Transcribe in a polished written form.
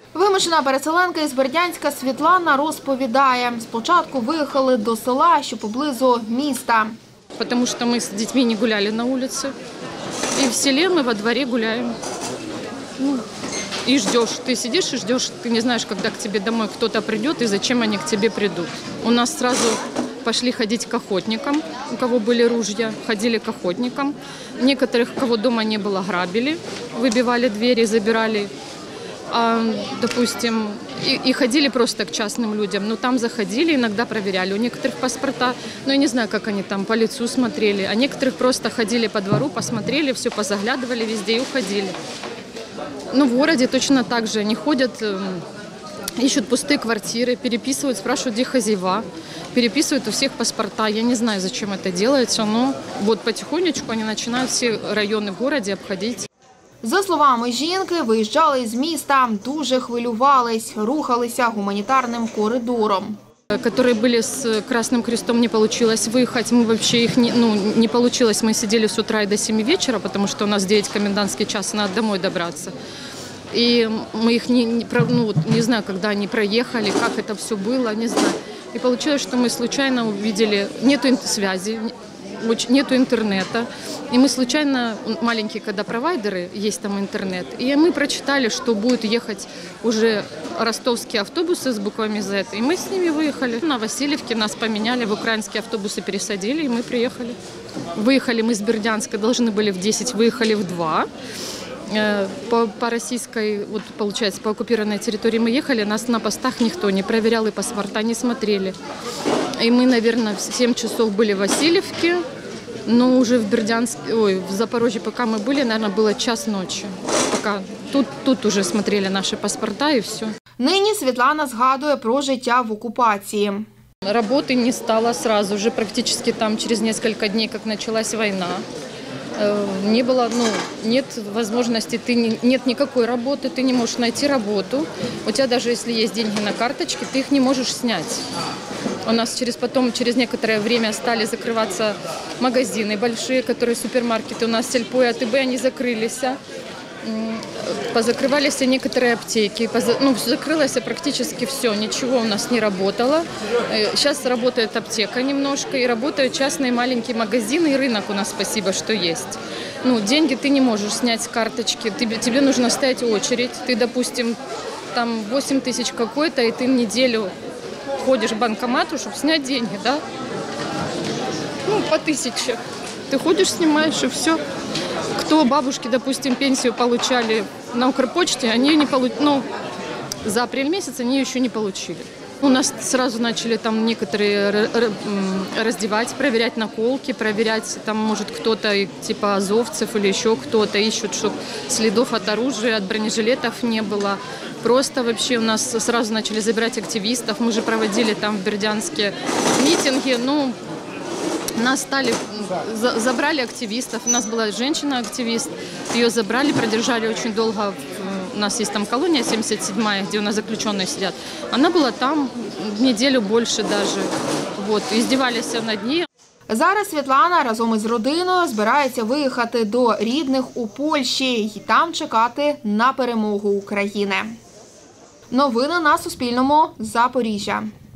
Вимушена переселенка із Бердянська Світлана розповідає, спочатку виїхали до села, що поблизу міста. Тому що ми з дітьми не гуляли на вулиці. І в селі ми во дворі гуляємо. И ждешь, ты сидишь и ждешь, ты не знаешь, когда к тебе домой кто-то придет и зачем они к тебе придут. У нас сразу пошли ходить к охотникам, у кого были ружья, ходили к охотникам. Некоторых, кого дома не было, грабили, выбивали двери, забирали, допустим, и ходили просто к частным людям. Но там заходили, иногда проверяли. У некоторых паспорта, я не знаю, как они там по лицу смотрели, а некоторых просто ходили по двору, посмотрели, все позаглядывали везде и уходили. В городе точно так же. Они ходят, ищут пустые квартиры, переписывают, спрашивают, где хозяева, переписывают у всех паспорта. Я не знаю, зачем это делается, но вот потихонечку они начинают все районы в городе обходить. За словами жінки, виїжджали з міста, дуже хвилювались, рухалися гуманітарним коридором. Которые были с Красным Крестом, не получилось выехать. Мы вообще их не получилось. Мы сидели с утра и до 7 вечера, потому что у нас 9 комендантский час, надо домой добраться. И мы их не знаю, когда они проехали, как это все было, не знаю. И получилось, что мы случайно увидели, нету связи, нету интернета. И мы случайно, маленькие когда провайдеры, есть там интернет, и мы прочитали, что будут ехать уже ростовские автобусы с буквами Z, и мы с ними выехали. На Васильевке нас поменяли, в украинские автобусы пересадили, и мы приехали. Выехали мы с Бердянска, должны были в 10, выехали в 2. По российской, вот получается, по оккупированной территории мы ехали, нас на постах никто не проверял и паспорта не смотрели. И мы, наверное, в 7 часов были в Васильевке, но уже в Бердянске, в Запорожье, пока мы были, наверное, было час ночи. Пока тут уже смотрели наши паспорта и все. Нині Світлана згадує про життя в окупації. Работы не стало сразу же, практически там через несколько дней, как началась война. Не было, нет возможности, нет никакой работы, ты не можешь найти работу. У тебя даже если есть деньги на карточке, ты их не можешь снять. У нас через некоторое время стали закрываться магазины большие, которые супермаркеты. У нас Сельпо и АТБ, они закрылись. Позакрывались некоторые аптеки. Закрылось практически все, ничего у нас не работало. Сейчас работает аптека немножко, и работают частные маленькие магазины, и рынок у нас, спасибо, что есть. Деньги ты не можешь снять с карточки, тебе нужно стоять в очередь. Ты, допустим, там 8 тысяч какой-то, и ты неделю ходишь к банкомату, чтобы снять деньги, да? По 1000. Ты ходишь, снимаешь, и все. Кто бабушки, допустим, пенсию получали на Укрпочте, они не получили, за апрель месяц они еще не получили. У нас сразу начали там некоторые раздевать, проверять наколки, проверять, там, может, кто-то, типа азовцев или еще кто-то, ищут, чтобы следов от оружия, от бронежилетов не было. Просто вообще у нас сразу начали забирать активистов. Мы же проводили там в Бердянске митинги, нас забрали активистов. У нас была женщина-активист, ее забрали, продержали очень долго. У нас есть там колония 77-я, где у нас заключенные сидят. Она была там неделю больше даже. Издевались над ней. Зараз Світлана разом із родиною збирається виїхати до рідних у Польщі і там чекати на перемогу України. Новини на Суспільному. Запоріжжя.